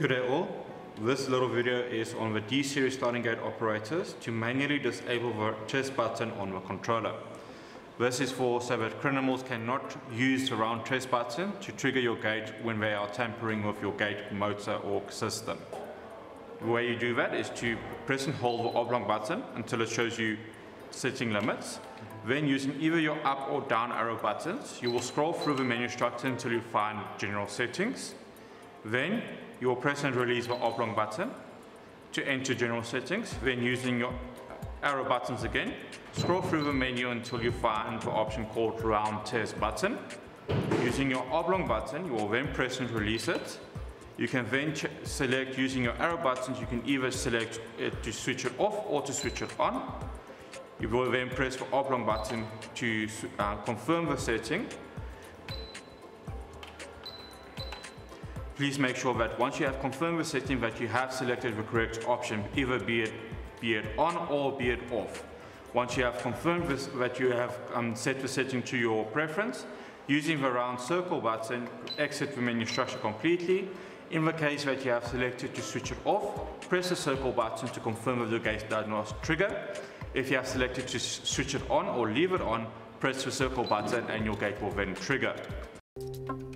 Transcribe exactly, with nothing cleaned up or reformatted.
Good day all. This little video is on the D-Series sliding gate operators to manually disable the chest button on the controller. This is for so that criminals cannot use the round chest button to trigger your gate when they are tampering with your gate motor or system. The way you do that is to press and hold the oblong button until it shows you setting limits. Then using either your up or down arrow buttons, you will scroll through the menu structure until you find general settings. Then you will press and release the oblong button to enter general settings. Then using your arrow buttons again, scroll through the menu until you find the option called round chest button. Using your oblong button, you will then press and release it. You can then select, using your arrow buttons, you can either select it to switch it off or to switch it on. You will then press the oblong button to uh, confirm the setting. Please make sure that once you have confirmed the setting that you have selected the correct option, either be it, be it on or be it off. Once you have confirmed this, that you have um, set the setting to your preference, using the round circle button, exit the menu structure completely. In the case that you have selected to switch it off, press the circle button to confirm that the gate does not trigger. If you have selected to switch it on or leave it on, press the circle button and your gate will then trigger.